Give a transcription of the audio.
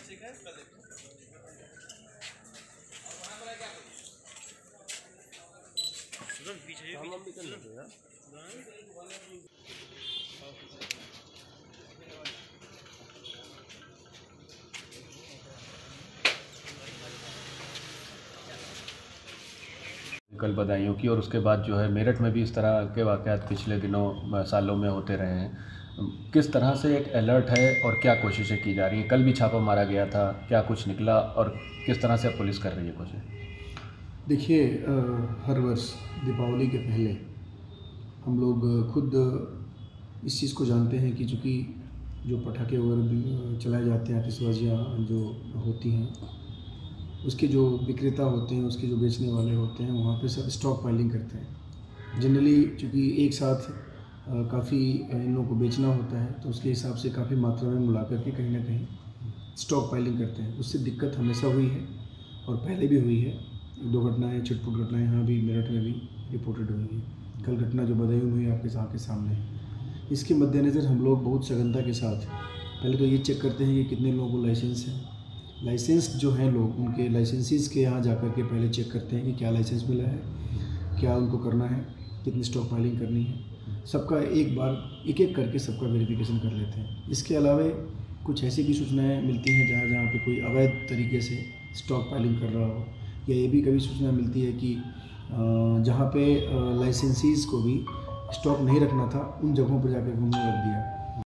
कल बदायूं की, और उसके बाद जो है मेरठ में भी इस तरह के वाक़यात पिछले दिनों सालों में होते रहे हैं। किस तरह से एक अलर्ट है और क्या कोशिशें की जा रही हैं? कल भी छापा मारा गया था, क्या कुछ निकला और किस तरह से पुलिस कर रही है कोशिश? देखिए, हर वर्ष दीपावली के पहले हम लोग खुद इस चीज़ को जानते हैं कि चूँकि जो पटाखे वगैरह चलाए जाते हैं, आतिशबाजियाँ जो होती हैं, उसके जो विक्रेता होते हैं, उसके जो बेचने वाले होते हैं, वहाँ पे सब स्टॉक पाइलिंग करते हैं। जनरली चूँकि एक साथ काफ़ी इन लोगों को बेचना होता है, तो उसके हिसाब से काफ़ी मात्रा में मिला कर के कहीं ना कहीं स्टॉक पाइलिंग करते हैं। उससे दिक्कत हमेशा हुई है और पहले भी हुई है। 2 घटनाएँ, छिटपुट घटनाएँ यहाँ भी मेरठ में भी रिपोर्टेड हुई है। कल घटना जो बदायूं में हुई आपके आँख के सामने है। इसके मद्देनज़र हम लोग बहुत सघनता के साथ पहले तो ये चेक करते हैं कि कितने लोगों को लाइसेंस है। लाइसेंस जो हैं लोग, उनके लाइसेंसीज़ के यहाँ जाकर के पहले चेक करते हैं कि क्या लाइसेंस मिला है, क्या उनको करना है, कितनी स्टॉक फाइलिंग करनी है। सबका एक बार एक-एक करके सबका वेरिफिकेशन कर लेते हैं। इसके अलावा कुछ ऐसी भी सूचनाएँ मिलती हैं जहाँ पे कोई अवैध तरीके से स्टॉक फाइलिंग कर रहा हो, या ये भी कभी सूचना मिलती है कि जहाँ पे लाइसेंसीज़ को भी स्टॉक नहीं रखना था, उन जगहों पर जाकर उन्होंने रख दिया।